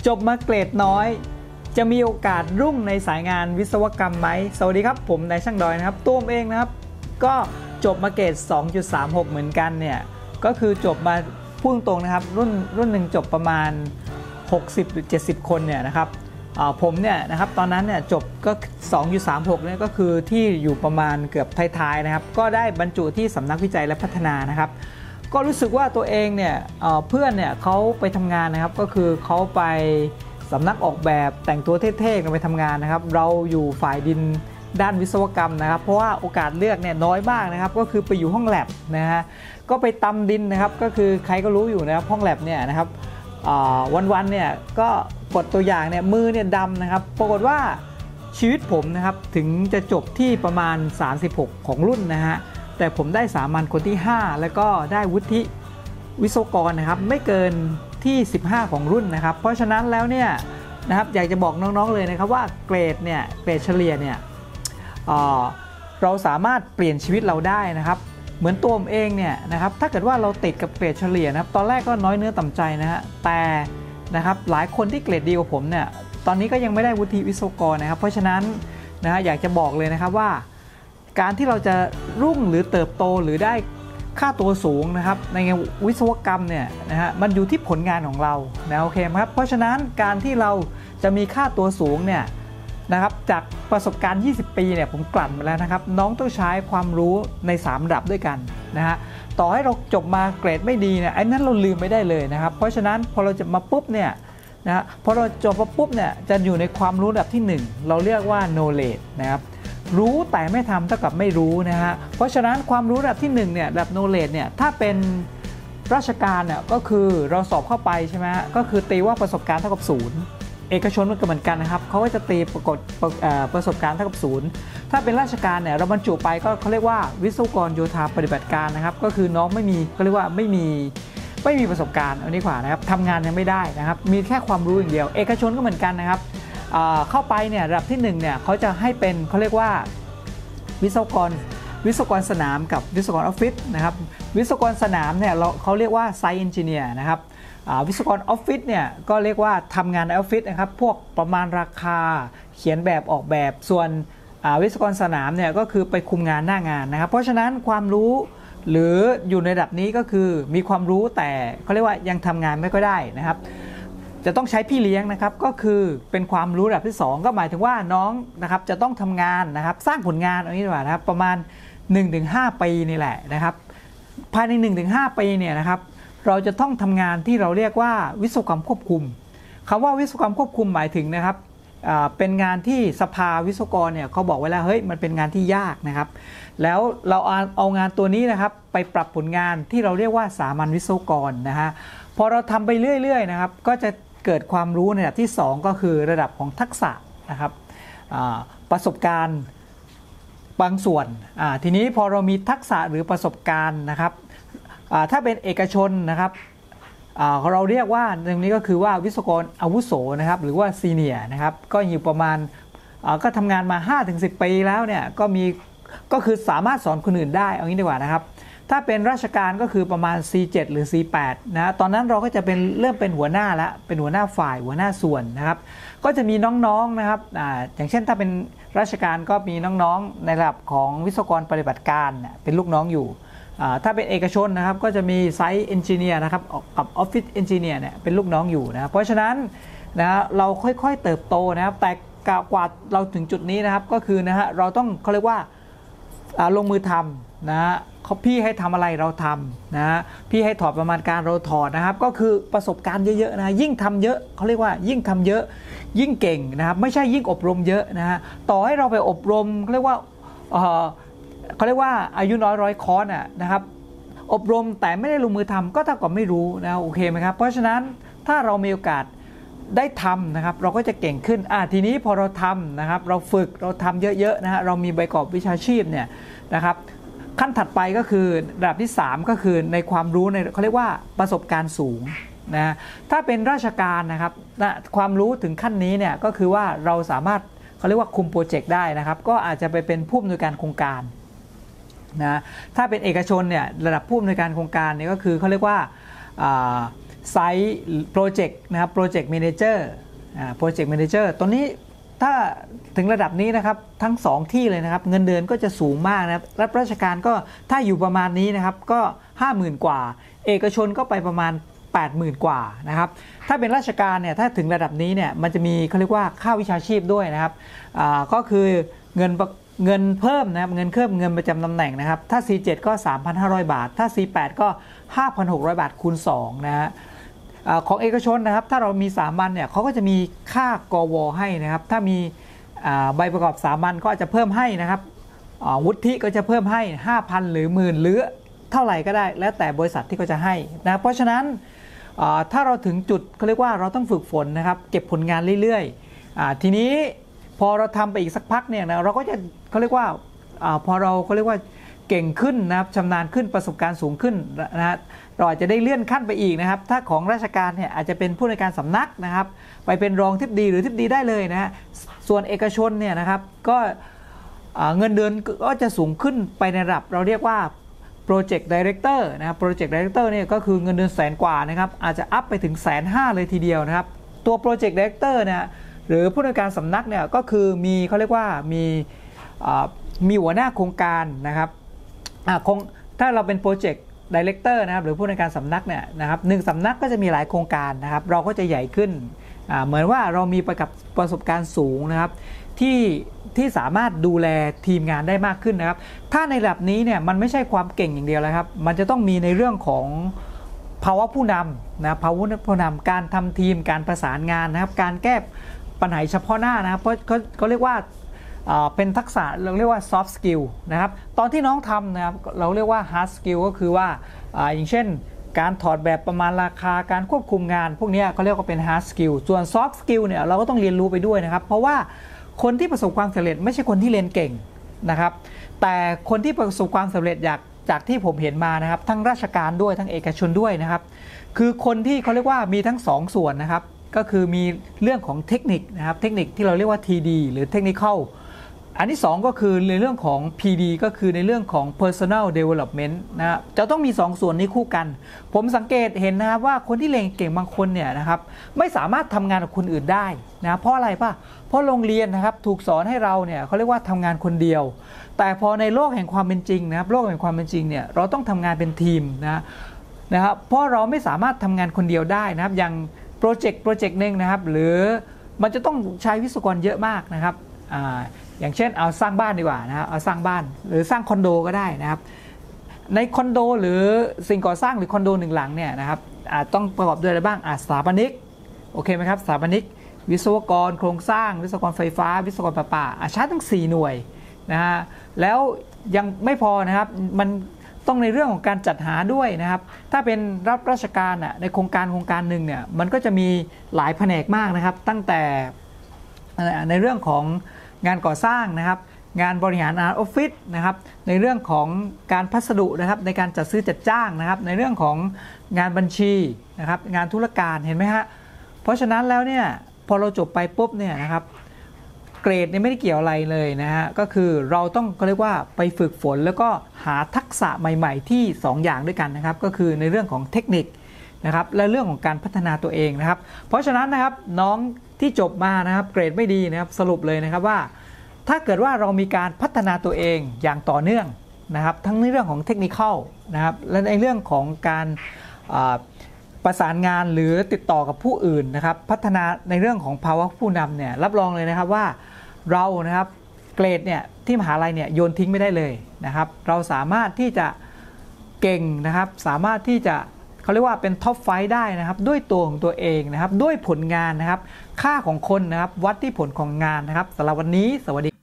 จบมาเกรดน้อยจะมีโอกาสรุ่งในสายงานวิศวกรรมไหมสวัสดีครับผมนายช่างดอยนะครับตัวผมเองนะครับก็จบมาเกรด 2.36 เหมือนกันเนี่ยก็คือจบมาพูดตรงนะครับรุ่นหนึ่งจบประมาณ60 หรือ 70 คนเนี่ยนะครับผมเนี่ยนะครับตอนนั้นเนี่ยจบก็ 2.36 เนี่ยก็คือที่อยู่ประมาณเกือบท้ายๆนะครับก็ได้บรรจุที่สำนักวิจัยและพัฒนานะครับก็รู้สึกว่าตัวเองเนี่ยเพื่อนเนี่ยเขาไปทำงานนะครับก็คือเขาไปสำนักออกแบบแต่งตัวเท่ๆกันไปทำงานนะครับเราอยู่ฝ่ายดินด้านวิศวกรรมนะครับเพราะว่าโอกาสเลือกเนี่ยน้อยมากนะครับก็คือไปอยู่ห้องแลบนะฮะก็ไปตำดินนะครับก็คือใครก็รู้อยู่นะครับห้องแลบเนี่ยนะครับวันๆเนี่ยก็กดตัวอย่างเนี่ยมือเนี่ยดำนะครับปรากฏว่าชีวิตผมนะครับถึงจะจบที่ประมาณ36ของรุ่นนะฮะแต่ผมได้สามัญคนที่5แล้วก็ได้วุฒิวิศวกรนะครับไม่เกินที่15ของรุ่นนะครับเพราะฉะนั้นแล้วเนี่ยนะครับอยากจะบอกน้องๆเลยนะครับว่าเกรดเฉลี่ยเนี่ยเราสามารถเปลี่ยนชีวิตเราได้นะครับเหมือนตัวผมเองเนี่ยนะครับถ้าเกิดว่าเราติดกับเกรดเฉลี่ยนะครับตอนแรกก็น้อยเนื้อต่ำใจนะฮะแต่นะครับหลายคนที่เกรดดีกว่าผมเนี่ยตอนนี้ก็ยังไม่ได้วุฒิวิศวกรนะครับเพราะฉะนั้นนะฮะอยากจะบอกเลยนะครับว่าการที่เราจะรุ่งหรือเติบโตหรือได้ค่าตัวสูงนะครับในวิศวกรรมเนี่ยนะฮะมันอยู่ที่ผลงานของเรานะโอเคไหมครับเพราะฉะนั้นการที่เราจะมีค่าตัวสูงเนี่ยนะครับจากประสบการณ์20 ปีเนี่ยผมกลั่นมาแล้วนะครับน้องต้องใช้ความรู้ใน3ระดับด้วยกันนะฮะต่อให้เราจบมาเกรดไม่ดีเนี่ยไอ้นั้นเราลืมไม่ได้เลยนะครับเพราะฉะนั้นพอเราจะมาปุ๊บเนี่ยนะพอเราจบมาปุ๊บเนี่ยจะอยู่ในความรู้ระดับที่1เราเรียกว่า knowledge นะครับรู้แต่ไม่ทำเท่ากับไม่รู้นะฮะเพราะฉะนั้นความรู้ระดับที่1เนี่ยระดับ knowledge เนี่ยถ้าเป็นราชการเนี่ยก็คือเราสอบเข้าไปใช่ไหมก็คือตีว่าประสบการณ์เท่ากับ0เอกชนมันก็เหมือนกันนะครับเขาก็จะตีประสบการณ์เท่ากับ0ถ้าเป็นราชการเนี่ยเราบรรจุไปก็เขาเรียกว่าวิศวกรโยธาปฏิบัติการนะครับก็คือน้องไม่มีเขาเรียกว่าไม่มีประสบการณ์อันนี้กว่านะครับทำงานยังไม่ได้นะครับมีแค่ความรู้อย่างเดียวเอกชนก็เหมือนกันนะครับเข้าไปเนี่ยระดับที่1เนี่ยเขาจะให้เป็นเขาเรียกว่าวิศวกรสนามกับวิศวกรออฟฟิศนะครับวิศวกรสนามเนี่ยเขาเรียกว่าไซต์เอนจิเนียร์นะครับวิศวกรออฟฟิศเนี่ยก็เรียกว่าทำงานในออฟฟิศนะครับพวกประมาณราคาเขียนแบบออกแบบส่วนวิศวกรสนามเนี่ยก็คือไปคุมงานหน้างานนะครับเพราะฉะนั้นความรู้หรืออยู่ในระดับนี้ก็คือมีความรู้แต่เขาเรียกว่ายังทำงานไม่ค่อยได้นะครับจะต้องใช้พี่เลี้ยงนะครับก็คือเป็นความรู้ระดับที่2ก็หมายถึงว่าน้องนะครับจะต้องทำงานนะครับสร้างผลงานอย่างนี้ดีกว่านะครับประมาณ 1-5 ปีนี่แหละนะครับภายใน 1-5 ปีเนี่ยนะครับเราจะต้องทำงานที่เราเรียกว่าวิศวกรรมควบคุมคำว่าวิศวกรรมควบคุมหมายถึงนะครับเป็นงานที่สภาวิศวกรเนี่ยเขาบอกไว้แล้วเฮ้ยมันเป็นงานที่ยากนะครับแล้วเราเอางานตัวนี้นะครับไปปรับผลงานที่เราเรียกว่าสามัญวิศวกรนะฮะพอเราทำไปเรื่อยๆนะครับก็จะเกิดความรู้ในระดับที่2ก็คือระดับของทักษะนะครับประสบการณ์บางส่วนทีนี้พอเรามีทักษะหรือประสบการณ์นะครับถ้าเป็นเอกชนนะครับเราเรียกว่าตรงนี้ก็คือว่าวิศวกรอาวุโสนะครับหรือว่าซีเนียร์นะครับก็อยู่ประมาณก็ทำงานมา 5-10 ปีแล้วเนี่ยก็คือสามารถสอนคนอื่นได้เอางี้ดีกว่านะครับถ้าเป็นราชการก็คือประมาณ C7 หรือ C8 นะตอนนั้นเราก็จะเริ่มเป็นหัวหน้าแล้วเป็นหัวหน้าฝ่ายหัวหน้าส่วนนะครับก็จะมีน้องๆนะครับอย่างเช่นถ้าเป็นราชการก็มีน้องๆในระดับของวิศวกรปฏิบัติการเป็นลูกน้องอยู่ถ้าเป็นเอกชนนะครับก็จะมีไซต์เอนจิเนียร์นะครับกับออฟฟิศเอนจิเนียร์เนี่ยเป็นลูกน้องอยู่นะเพราะฉะนั้นนะเราค่อยๆเติบโตนะครับแต่กว่าเราถึงจุดนี้นะครับก็คือนะฮะเราต้องเขาเรียกว่าลงมือทำนะฮะพี่ให้ทำอะไรเราทำนะฮะพี่ให้ถอดประมาณการเราถอดนะครับก็คือประสบการณ์เยอะๆนะยิ่งทำเยอะเขาเรียกว่ายิ่งทำเยอะยิ่งเก่งนะครับไม่ใช่ยิ่งอบรมเยอะนะฮะต่อให้เราไปอบรมเขาเรียกว่าอายุน้อยร้อยคอร์สนะครับอบรมแต่ไม่ได้ลงมือทำก็เท่ากับไม่รู้นะโอเคไหมครับเพราะฉะนั้นถ้าเรามีโอกาสได้ทำนะครับเราก็จะเก่งขึ้นทีนี้พอเราทำนะครับเราฝึกเราทำเยอะๆนะฮะเรามีใบประกอบวิชาชีพเนี่ยนะครับขั้นถัดไปก็คือระดับที่3ก็คือในความรู้ในเขาเรียกว่าประสบการณ์สูงนะถ้าเป็นราชการนะครับความรู้ถึงขั้นนี้เนี่ยก็คือว่าเราสามารถเขาเรียกว่าคุมโปรเจกต์ได้นะครับก็อาจจะไปเป็นผู้อำนวยการโครงการนะถ้าเป็นเอกชนเนี่ยระดับผู้อำนวยการโครงการเนี่ยก็คือเขาเรียกว่าไซต์โปรเจกต์นะครับโปรเจกต์แมเนเจอร์โปรเจกต์แมเนเจอร์ตัวนี้ถ้าถึงระดับนี้นะครับทั้ง2ที่เลยนะครับเงินเดือนก็จะสูงมากนะครับรับราชการก็ถ้าอยู่ประมาณนี้นะครับก็ 50,000 กว่าเอกชนก็ไปประมาณ 80,000 กว่านะครับถ้าเป็นราชการเนี่ยถ้าถึงระดับนี้เนี่ยมันจะมีเขาเรียกว่าค่าวิชาชีพด้วยนะครับก็คือเงินเพิ่มนะครับเงินประจำตำแหน่งนะครับถ้า C7 ก็ 3,500 บาทถ้า C8 ก็ 5,600 บาทคูณ2นะฮะของเอกชนนะครับถ้าเรามีสามัญเนี่ยเขาก็จะมีค่ากวให้นะครับถ้ามีใบประกอบสามัญก็อาจจะเพิ่มให้นะครับวุฒิก็จะเพิ่มให้ 5,000 หรือ 10,000 หรือเท่าไหร่ก็ได้แล้วแต่บริษัทที่เขาจะให้นะเพราะฉะนั้นถ้าเราถึงจุดเขาเรียกว่าเราต้องฝึกฝนนะครับเก็บผลงานเรื่อยๆทีนี้พอเราทำไปอีกสักพักเนี่ยนะเราก็จะเขาเรียกว่าพอเราเขาเรียกว่าเก่งขึ้นนะครับชำนาญขึ้นประสบการณ์สูงขึ้นนะฮะเราอาจจะได้เลื่อนขั้นไปอีกนะครับถ้าของราชการเนี่ยอาจจะเป็นผู้ในวยการสำนักนะครับไปเป็นรองทิบดีหรือทิบดีได้เลยนะฮะส่วนเอกชนเนี่ยนะครับก็เงินเดือนก็จะสูงขึ้นไปในระดับเราเรียกว่าโปรเจกต์ดีเรคเตอร์นะครับโปรเจกต์ดีเรคเตอร์เนี่ยก็คือเงินเดือน100,000 กว่านะครับอาจจะอัพไปถึง150,000เลยทีเดียวนะครับตัวโปรเจกต์ดีเรคเตอร์เนี่ยหรือผู้ในวยการสำนักเนี่ยก็คือมีเขาเรียกว่ามีหัวหน้าโครงการนะครับถ้าเราเป็นโปรเจกต์ดีเรคเตอร์นะครับหรือผู้ในวยการสำนักเนี่ยนะครับ1สำนักก็จะมีหลายโครงการนะครับเราก็จะใหญ่ขึ้นเหมือนว่าเรามีประสบการณ์สูงนะครับที่สามารถดูแลทีมงานได้มากขึ้นนะครับถ้าในระดับนี้เนี่ยมันไม่ใช่ความเก่งอย่างเดียวแล้วครับมันจะต้องมีในเรื่องของภาวะผู้นำนะภาวะผู้นำการทำทีมการประสานงานนะครับการแก้ปัญหาเฉพาะหน้านะครับเพราะเขาเรียกว่าเป็นทักษะเราเรียกว่า soft skill นะครับตอนที่น้องทำนะครับเราเรียกว่า hard skill ก็คือว่าอย่างเช่นการถอดแบบประมาณราคาการควบคุมงานพวกนี้เขาเรียกว่าเป็น hard skill ส่วน soft skill เนี่ยเราก็ต้องเรียนรู้ไปด้วยนะครับเพราะว่าคนที่ประสบความสำเร็จไม่ใช่คนที่เรียนเก่งนะครับแต่คนที่ประสบความสำเร็จจากที่ผมเห็นมานะครับทั้งราชการด้วยทั้งเอกชนด้วยนะครับคือคนที่เขาเรียกว่ามีทั้ง2ส่วนนะครับก็คือมีเรื่องของเทคนิคนะครับเทคนิคที่เราเรียกว่า TD หรือ Technical อันที่2ก็คือในเรื่องของ PD ก็คือในเรื่องของ Personal Development นะจะต้องมี2ส่วนนี้คู่กันผมสังเกตเห็นนะครับว่าคนที่เรียนเก่งบางคนเนี่ยนะครับไม่สามารถทำงานกับคนอื่นได้นะเพราะอะไรป่ะเพราะโรงเรียนนะครับถูกสอนให้เราเนี่ยเขาเรียกว่าทำงานคนเดียวแต่พอในโลกแห่งความเป็นจริงนะครับโลกแห่งความเป็นจริงเนี่ยเราต้องทำงานเป็นทีมนะครับเพราะเราไม่สามารถทำงานคนเดียวได้นะครับอย่างโปรเจกต์หนึ่งนะครับหรือมันจะต้องใช้วิศวกรเยอะมากนะครับอย่างเช่นเอาสร้างบ้านดีกว่านะครับเอาสร้างบ้านหรือสร้างคอนโดก็ได้นะครับในคอนโดหรือสิ่งก่อสร้างหรือคอนโด1 หลังเนี่ยนะครับต้องประกอบด้วยอะไรบ้างสถาปนิกโอเคไหมครับสถาปนิกวิศวกรโครงสร้างวิศวกรไฟฟ้าวิศวกรประปาใช้ทั้ง4 หน่วยนะฮะแล้วยังไม่พอนะครับมันต้องในเรื่องของการจัดหาด้วยนะครับถ้าเป็นรับราชการในโครงการหนึ่งเนี่ยมันก็จะมีหลายแผนกมากนะครับตั้งแต่ในเรื่องของงานก่อสร้างนะครับงานบริหารออฟฟิศนะครับในเรื่องของการพัสดุนะครับในการจัดซื้อจัดจ้างนะครับในเรื่องของงานบัญชีนะครับงานธุรการเห็นไหมฮะเพราะฉะนั้นแล้วเนี่ยพอเราจบไปปุ๊บเนี่ยนะครับเกรดเนี่ยไม่ได้เกี่ยวอะไรเลยนะฮะก็คือเราต้องเรียกว่าไปฝึกฝนแล้วก็หาทักษะใหม่ๆที่2 อย่างด้วยกันนะครับก็คือในเรื่องของเทคนิคนะครับและเรื่องของการพัฒนาตัวเองนะครับเพราะฉะนั้นนะครับน้องที่จบมานะครับเกรดไม่ดีนะครับสรุปเลยนะครับว่าถ้าเกิดว่าเรามีการพัฒนาตัวเองอย่างต่อเนื่องนะครับทั้งในเรื่องของเทคนิคนะครับและในเรื่องของการประสานงานหรือติดต่อกับผู้อื่นนะครับพัฒนาในเรื่องของภาวะผู้นำเนี่ยรับรองเลยนะครับว่าเรานะครับเกรดเนี่ยที่มหาลัยเนี่ยโยนทิ้งไม่ได้เลยนะครับเราสามารถที่จะเก่งนะครับสามารถที่จะเขาเรียกว่าเป็นท็อปไฟว์ได้นะครับด้วยตัวของตัวเองนะครับด้วยผลงานนะครับค่าของคนนะครับวัดที่ผลของงานนะครับสำหรับวันนี้สวัสดี